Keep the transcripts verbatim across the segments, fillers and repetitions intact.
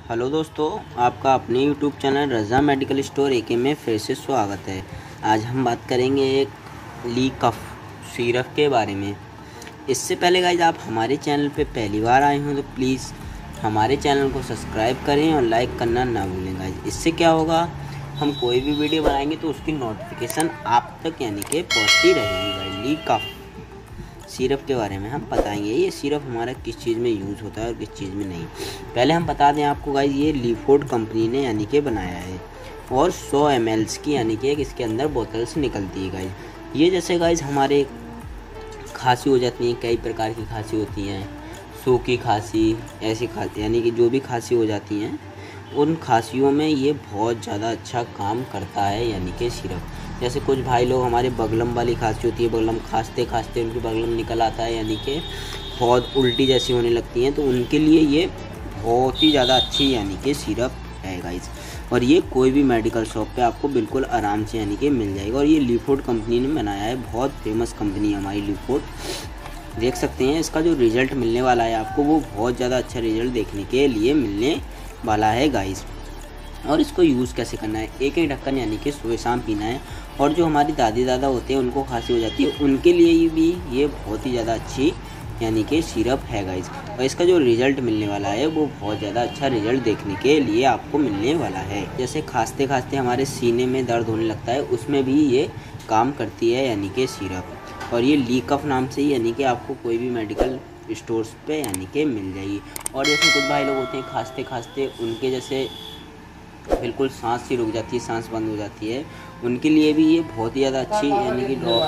Hello दोस्तों, आपका अपने YouTube channel Raza medical store A K में फिर से स्वागत है। आज हम बात करेंगे एक ली कफ सिरप के बारे में। इससे पहले गाइज आप हमारे चैनल पे पहली बार आए हों तो प्लीज़ हमारे चैनल को सब्सक्राइब करें और लाइक करना ना भूलें गाइज। इससे क्या होगा, हम कोई भी वीडियो बनाएंगे तो उसकी नोटिफिकेशन आप तक यानी कि पहुँचती रहेगी गाइज। ली कफ सिरप के बारे में हम बताएंगे। ये सिरप हमारा किस चीज़ में यूज़ होता है और किस चीज़ में नहीं। पहले हम बता दें आपको गाइज, ये लीफोर्ड कंपनी ने यानी कि बनाया है और सौ एम एल की यानी कि इसके अंदर बोतल्स निकलती है गाइज। ये जैसे गाइज हमारे खांसी हो जाती है, कई प्रकार की खांसी होती हैं, सूखी खांसी, ऐसी खांसी यानी कि जो भी खांसी हो जाती हैं, उन खांसियों में ये बहुत ज़्यादा अच्छा काम करता है यानी कि सिरप। जैसे कुछ भाई लोग हमारे बगलम वाली खांसी होती है, बगलम खांसते खांसते उनकी बगलम निकल आता है यानी कि बहुत उल्टी जैसी होने लगती हैं, तो उनके लिए ये बहुत ही ज़्यादा अच्छी यानी कि सिरप है गाइस। और ये कोई भी मेडिकल शॉप पे आपको बिल्कुल आराम से यानी कि मिल जाएगा। और ये लीफोर्ड कंपनी ने बनाया है, बहुत फेमस कंपनी है हमारी लीफोर्ड। देख सकते हैं इसका जो रिज़ल्ट मिलने वाला है आपको, वो बहुत ज़्यादा अच्छा रिज़ल्ट देखने के लिए मिलने वाला है गाइस। और इसको यूज़ कैसे करना है, एक एक ढक्कन यानी कि सुबह शाम पीना है। और जो हमारी दादी दादा होते हैं उनको खांसी हो जाती है, उनके लिए भी ये बहुत ही ज़्यादा अच्छी यानी कि सिरप है गाइस। और इसका जो रिज़ल्ट मिलने वाला है वो बहुत ज़्यादा अच्छा रिज़ल्ट देखने के लिए आपको मिलने वाला है। जैसे खांसते खांसते हमारे सीने में दर्द होने लगता है, उसमें भी ये काम करती है यानी कि सिरप। और ये ली कफ नाम से ही यानी कि आपको कोई भी मेडिकल स्टोर्स पे यानी कि मिल जाएगी। और जैसे कुछ भाई लोग होते हैं खांसते खांसते उनके जैसे बिल्कुल सांस सी रुक जाती है, सांस बंद हो जाती है, उनके लिए भी ये बहुत ही ज़्यादा अच्छी यानी कि ड्रॉप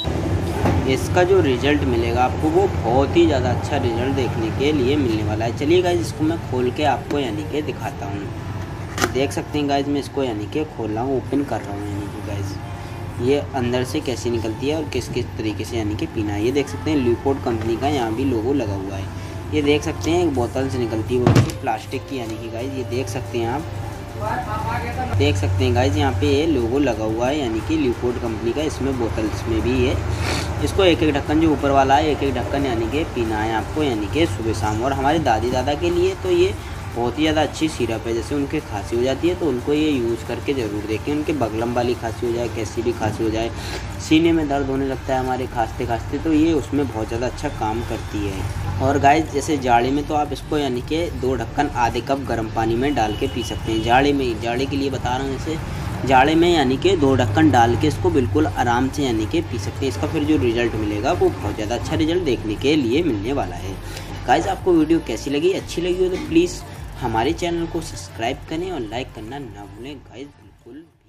है। इसका जो रिज़ल्ट मिलेगा आपको वो बहुत ही ज़्यादा अच्छा रिज़ल्ट देखने के लिए मिलने वाला है। चलिए गाइज इसको मैं खोल के आपको यानी कि दिखाता हूँ। देख सकते हैं गाइज, मैं इसको यानी कि खोल रहा हूँ, ओपन कर रहा हूँ यानी कि गाइज ये अंदर से कैसे निकलती है और किस किस तरीके से यानी कि पीना है। ये देख सकते हैं लीफोर्ड कंपनी का यहाँ भी लोगो लगा हुआ है। ये देख सकते हैं एक बोतल से निकलती है, वो प्लास्टिक की यानी कि गाइज ये देख सकते हैं आप, देख सकते हैं गाइज यहाँ पे ये लोगो लगा हुआ है यानी कि लीफोर्ड कंपनी का। इसमें बोतल्स में भी है। इसको एक एक ढक्कन जो ऊपर वाला है, एक एक ढक्कन यानी कि पीना है आपको यानी कि सुबह शाम। और हमारे दादी दादा के लिए तो ये बहुत ही ज़्यादा अच्छी सिरप है। जैसे उनके खांसी हो जाती है तो उनको ये यूज़ करके ज़रूर देखें। उनके बगलम वाली खांसी हो जाए, कैसी भी खांसी हो जाए, सीने में दर्द होने लगता है हमारे खांसते खांसते, तो ये उसमें बहुत ज़्यादा अच्छा काम करती है। और गाइस जैसे जाड़े में तो आप इसको यानी कि दो ढक्कन आधे कप गर्म पानी में डाल के पी सकते हैं। जाड़े में, जाड़े के लिए बता रहा हूँ, जैसे जाड़े में यानी कि दो ढक्कन डाल के इसको बिल्कुल आराम से यानी कि पी सकते हैं। इसका फिर जो रिज़ल्ट मिलेगा वो बहुत ज़्यादा अच्छा रिज़ल्ट देखने के लिए मिलने वाला है। गाइस आपको वीडियो कैसी लगी, अच्छी लगी हो तो प्लीज़ हमारे चैनल को सब्सक्राइब करें और लाइक करना ना भूलें गाइस। बिल्कुल